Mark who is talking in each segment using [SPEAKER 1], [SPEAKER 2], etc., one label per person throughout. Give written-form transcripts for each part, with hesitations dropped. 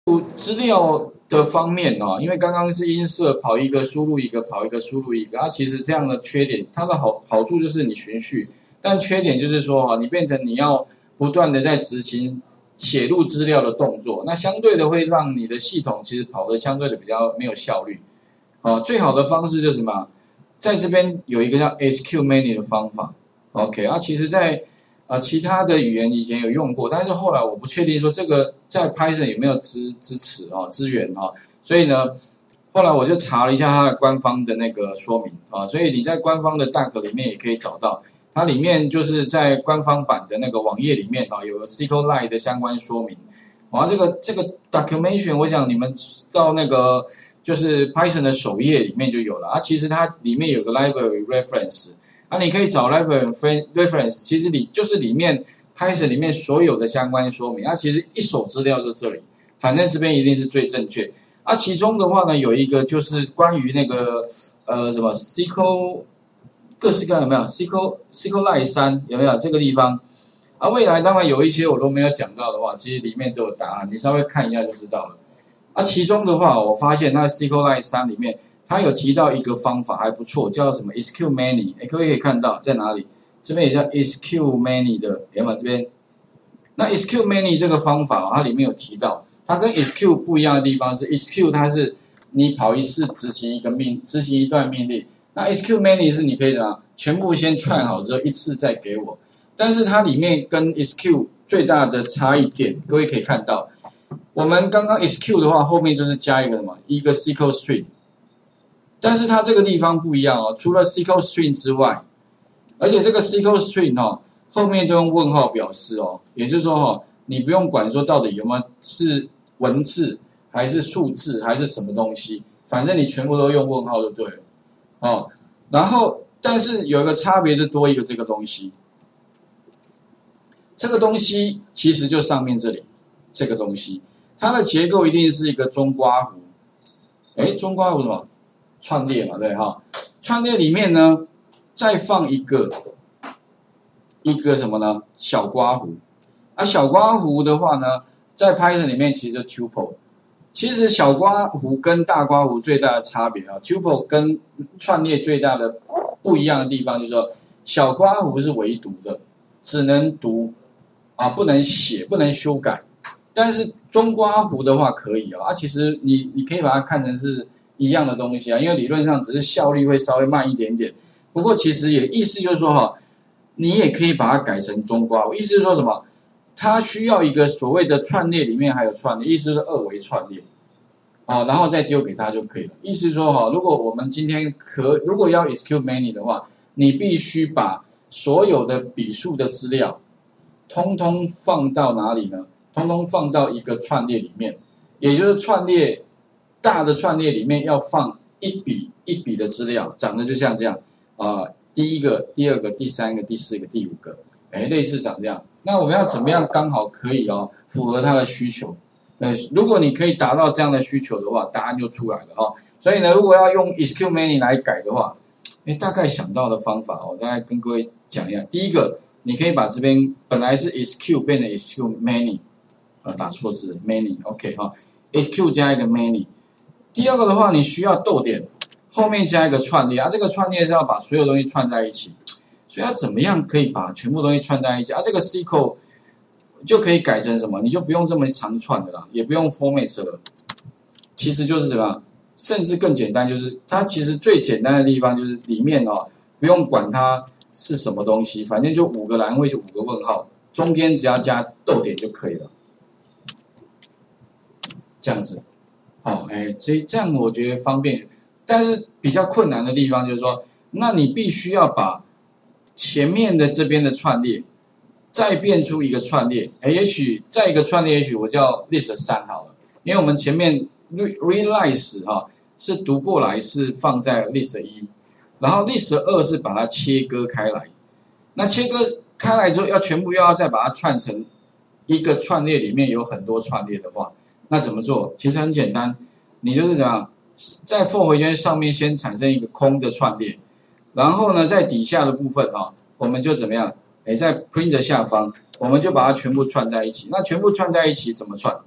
[SPEAKER 1] 资料的方面哦，因为刚刚是音色跑一个输入一个，跑一个输入一个，它其实这样的缺点，它的好处就是你循序，但缺点就是说哈，你变成你要不断的在执行写入资料的动作，那相对的会让你的系统其实跑得相对的比较没有效率。最好的方式就是什么？在这边有一个叫 SQMany 的方法 ，OK 啊，其实在其他的语言以前有用过，但是后来我不确定说这个在 Python 有没有支持资源所以呢，后来我就查了一下它的官方的那个说明所以你在官方的 Doc 里面也可以找到，它里面就是在官方版的那个网页里面有个 SQLite 的相关说明，这个 documentation 我想你们到那个就是 Python 的首页里面就有了其实它里面有个 library reference。你可以找 library reference， 其实就是里面 Python 里面所有的相关说明，其实一手资料就这里，反正这边一定是最正确。其中的话呢，有一个就是关于那个什么 SQL 各式各样有没有 SQLite 3有没有这个地方？未来当然有一些我都没有讲到的话，其实里面都有答案，你稍微看一下就知道了。其中的话，我发现那 SQLite 3里面。他有提到一个方法还不错，叫什么 SQMany， 各位可以看到在哪里？这边也叫 SQMany 的，有没有这边？那 SQMany 这个方法它里面有提到，它跟 SQ 不一样的地方是 SQ 它是你跑一次执行一段命令，那 SQMany 是你可以全部先串好之后一次再给我，但是它里面跟 SQ 最大的差异点，各位可以看到，我们刚刚 SQ 的话后面就是加一个什么一个 SQL string。但是它这个地方不一样除了 SQL string 之外，而且这个 SQL string 后面都用问号表示也就是说你不用管说到底有没有是文字还是数字还是什么东西，反正你全部都用问号就对了然后但是有一个差别是多一个这个东西，这个东西其实就上面这里这个东西，它的结构一定是一个中括弧，中括弧什么？串列嘛，对串列里面呢，再放一个什么呢？小括弧。小括弧的话呢，在 Python 里面其实就 tuple。其实小括弧跟大括弧最大的差别tuple 跟串列最大的不一样的地方就是说，小括弧是唯读的，只能读不能写，不能修改。但是中括弧的话可以其实你可以把它看成是。一样的东西因为理论上只是效率会稍微慢一点点，不过其实也意思就是说你也可以把它改成中括弧，意思是说什么？它需要一个所谓的串列里面还有串列，意思是二维串列然后再丢给它就可以了。意思是说如果我们今天如果要 SQMany 的话，你必须把所有的笔数的资料，通通放到哪里呢？通通放到一个串列里面，也就是串列。大的串列里面要放一笔一笔的资料，长得就像这样第一个、第二个、第三个、第四个、第五个，类似长这样。那我们要怎么样刚好可以符合它的需求？如果你可以达到这样的需求的话，答案就出来了所以呢，如果要用 SQMany 来改的话，大概想到的方法我大概跟各位讲一下。第一个，你可以把这边本来是 SQ 变成 SQMany，打错字 many OK SQ 加一个 many。第二个的话，你需要逗点，后面加一个串列这个串列是要把所有东西串在一起，所以要怎么样可以把全部东西串在一起这个 SQL 就可以改成什么？你就不用这么长串的也不用 format 了，其实就是什么？甚至更简单，就是它其实最简单的地方就是里面不用管它是什么东西，反正就5个栏位就5个问号，中间只要加逗点就可以了，这样子。这样我觉得方便，但是比较困难的地方就是说，那你必须要把前面的这边的串列再变出一个串列，也许再一个串列，也许我叫 list 3好了，因为我们前面 realize 是读过来是放在 list 1，然后 list 2是把它切割开来，那切割开来之后要全部要再把它串成一个串列里面有很多串列的话。那怎么做？其实很简单，你就是怎样，在 for 回圈上面先产生一个空的串列，然后呢，在底下的部分我们就怎么样？在 print 的下方，我们就把它全部串在一起。那全部串在一起怎么串？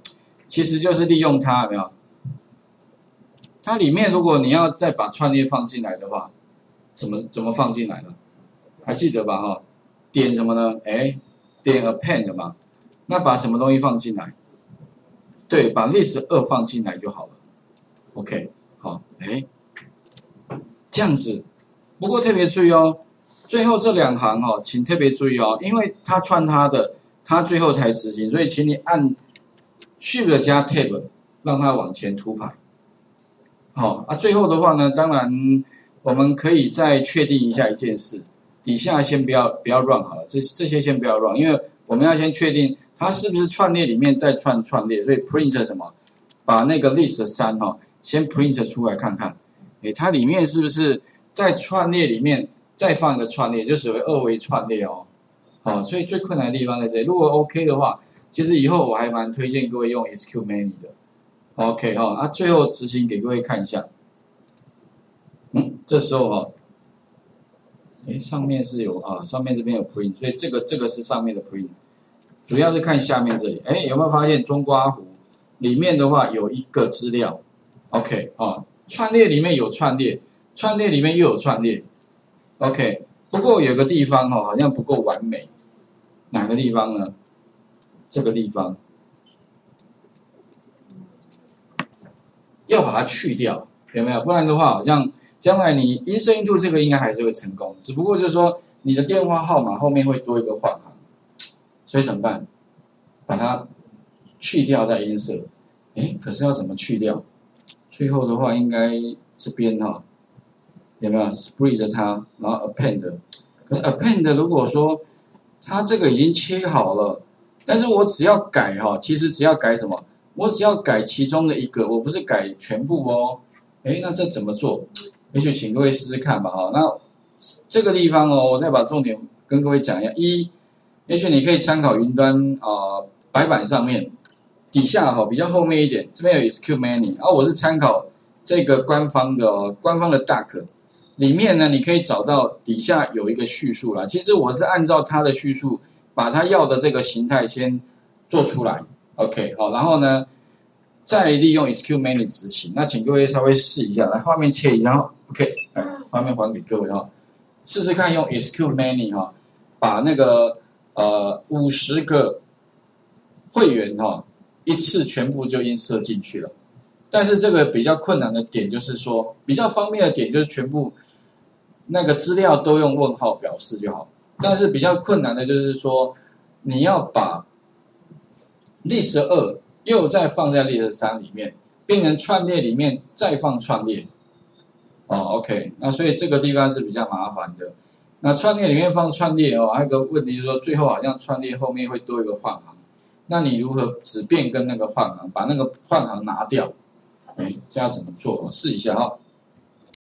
[SPEAKER 1] 其实就是利用它，有没有？它里面如果你要再把串列放进来的话，怎么放进来呢？还记得吧？哈，点什么呢？哎，点 append 嘛。那把什么东西放进来？对，把 list 2放进来就好了。OK， 好，哎，这样子。不过特别注意哦，最后这2行哦，请特别注意哦，因为它串它的，它最后才执行，所以请你按 Shift 加 Tab 让它往前突排。好啊，最后的话呢，当然我们可以再确定一下一件事，底下先不要 run 好了，这些先不要 run， 因为我们要先确定它是不是串列里面再串列，所以 print 什么，把那个 list 3哈，先 print 出来看看，诶，它里面是不是在串列里面再放一个串列，就所谓2维串列哦，好，所以最困难的地方在这里，如果 OK 的话，其实以后我还蛮推荐各位用 SQMany 的。OK 哈，啊，最后执行给各位看一下。这时候哈，上面是有啊，上面这边有 print， 所以这个是上面的 print， 主要是看下面这里。有没有发现中刮弧里面的话有一个资料 ？OK 啊，串列里面有串列，串列里面又有串列。OK， 不过有个地方哈，好像不够完美，哪个地方呢？这个地方。要把它去掉，有没有？不然的话，好像将来你insert into这个应该还是会成功，只不过就是说你的电话号码后面会多一个换行，所以怎么办？把它去掉再insert。可是要怎么去掉？最后的话应该这边哈，有没有 split 它，然后 append。可是 append 如果说它这个已经切好了，但是我只要改哈，其实只要改什么？我只要改其中的一个，我不是改全部哦。那这怎么做？也许请各位试试看吧哈。那这个地方哦，我再把重点跟各位讲一下。也许你可以参考云端白板上面底下哈比较后面一点，这边有 SQMany，我是参考这个官方的Duck， 里面呢你可以找到底下有一个叙述啦。其实我是按照它的叙述，把它要的这个形态先做出来。OK， 好，然后呢，再利用 SQMany 执行。那请各位稍微试一下，来画面切一下 ，OK， 来画面还给各位哈，试试看用 SQMany 哈，把那个50个会员哈一次全部就insert进去了。但是这个比较困难的点就是说，比较方便的点就是全部那个资料都用问号表示就好。但是比较困难的就是说，你要把list 2又再放在list 3里面，变成串列里面再放串列。OK， 那所以这个地方是比较麻烦的。那串列里面放串列还有一个问题就是说，最后好像串列后面会多一个换行，那你如何只变更那个换行，把那个换行拿掉？这要怎么做？试一下哈。